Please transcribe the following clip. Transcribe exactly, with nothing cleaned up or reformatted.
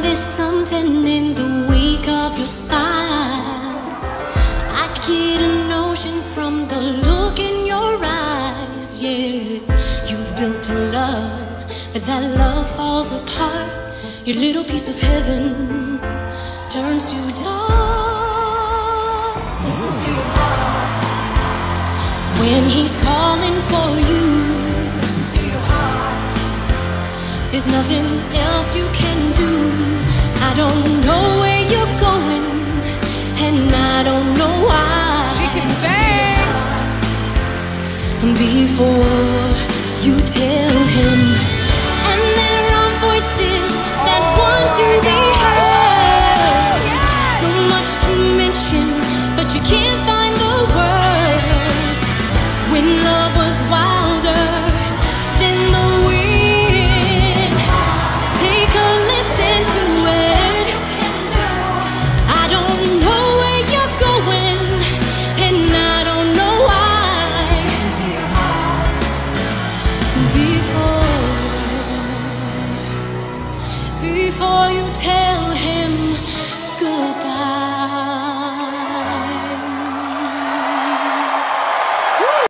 there's something in the wake of your smile. I get a notion from the look in your eyes. Yeah, you've built a love, but that love falls apart. Your little piece of heaven turns to dark. Listen to your heart when he's calling for you. Listen to your heart. There's nothing else you can do. I don't know where you're going, and I don't know why. She can sing. Before you tell him, and there are voices that want to be heard. So much to mention, but you can't find the words. When love was wilder than the wind, take a listen to it. I don't know where you're going, and I don't know why. Before, before you tell him goodbye.